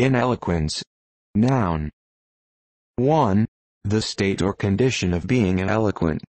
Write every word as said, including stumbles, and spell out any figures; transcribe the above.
Ineloquence. Noun. one. The state or condition of being ineloquent.